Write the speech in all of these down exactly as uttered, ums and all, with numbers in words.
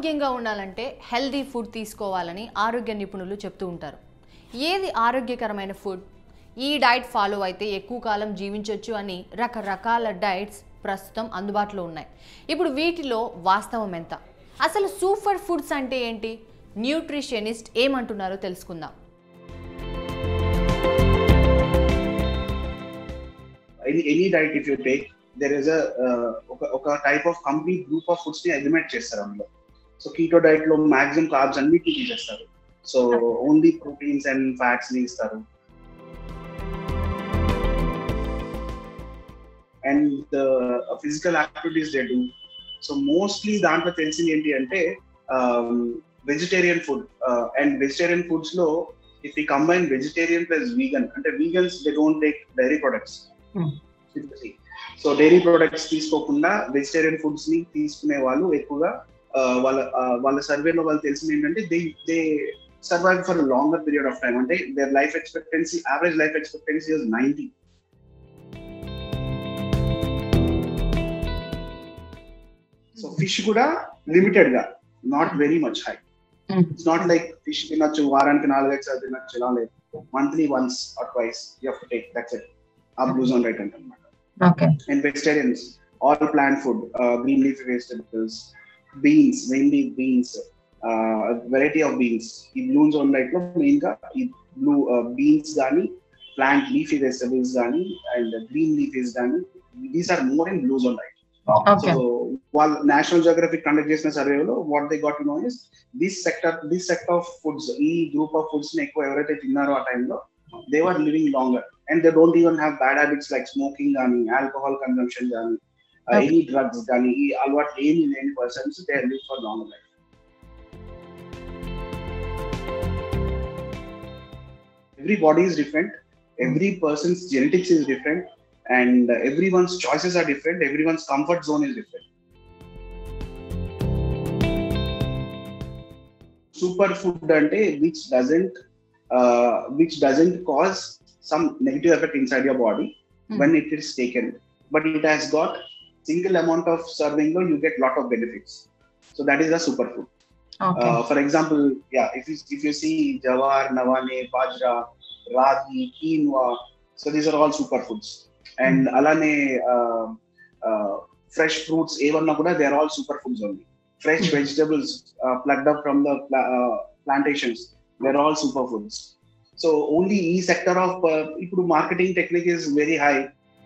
ఆరోగ్యంగా ఉండాలంటే healthy food తీసుకోవాలని ఆరోగ్య నిపుణులు చెప్తూ ఉంటారు. ఏది ఆరోగ్యకరమైన ఫుడ్, ఈ డైట్ ఫాలో అయితే ఎక్కువ కాలం జీవించవచ్చు అని రకరకాల డైట్స్ ప్రస్తుతం అందుబాటులో ఉన్నాయి. ఇప్పుడు వీటిలో వాస్తవం ఎంత? అసలు సూపర్ ఫుడ్స్ అంటే ఏంటి? న్యూట్రిషనిస్ట్ ఏమంటున్నారో తెలుసుకుందాం. Any, any diet if you take, there is a uh, ఒక type of complete group of foods ని ఎలిమినేట్ చేస్తారు అందులో. సో కీటో డైట్ లో మాక్సిమం కార్బ్స్ అన్నిటిని తీసేస్తారు. So only proteins and fats ని ఇస్తారు. And physical activities they do. So mostly దాంట్లో తెలిసింది ఏంటి అంటే vegetarian food. And vegetarian foods లో if you combine vegetarian plus vegan, అంటే vegans they don't take dairy products. So dairy products తీసుకోకుండా vegetarian foods ని తీసుకునే వాళ్ళు ఎక్కువగా వాళ్ళ వాళ్ళ సర్వేలో వాళ్ళు తెలిసింది ఏంటంటే they they survive for longer period of time. అంటే their life expectancy, average life expectancy is ninety. So fish కూడా లిమిటెడ్ గా, not very much high. It's not like fish తినొచ్చు వారానికి నాలుగైదు సార్లు తినొచ్చు, ఇలా లేదు. Monthly once or twice you have to take, that's it. ఆ బ్లూ జోన్ డైట్ అంటే అన్నమాట. Okay. And vegetarians, all plant food, uh, green leafy vegetables, beans, mainly beans, uh, a variety of beans. ఈ blue zone diet లో main గా ఈ blue uh, beans గానీ, plant leafy vegetables గానీ, and green leafies గానీ, these are more in blue zone diet. Okay. So while National Geographic conduct చేసిన సర్వేలో what they got to know is this sector, this sector of foods, ఈ group of foods ని ఎక్కువ ఎవరైతే తిన్నారో ఆ టైంలో they were living longer. And they don't even have bad habits like smoking gani, alcohol consumption gani, uh, okay. any drugs gani, alwat any any persons, they live for longer life. Every body is different, every person's genetics is different, and uh, everyone's choices are different, everyone's comfort zone is different. Super food ante which doesn't uh, which doesn't cause some negative effect inside your body mm. when it is taken, but it has got single amount of serving lo you get lot of benefits. So that is a superfood. Okay. Uh, for example, yeah, if you if you see jawar, navane, bajra, ragi, quinoa, so these are all superfoods. And mm. alane uh, uh, fresh fruits evanna kuda they are all superfoods only. Fresh mm. vegetables uh, plucked up from the pla- uh, plantations, they are all superfoods. So only e sector of ఇప్పుడు uh, marketing technique is very high.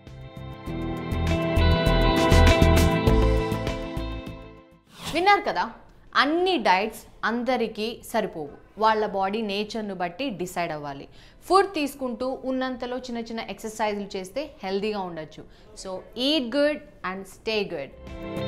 విన్నారు కదా, అన్ని diets అందరికీ సరిపోవు. వాళ్ళ body నేచర్ను బట్టి decide అవ్వాలి. Food తీసుకుంటూ ఉన్నంతలో చిన్న చిన్న ఎక్సర్సైజులు చేస్తే హెల్తీగా ఉండొచ్చు. So eat good and stay good.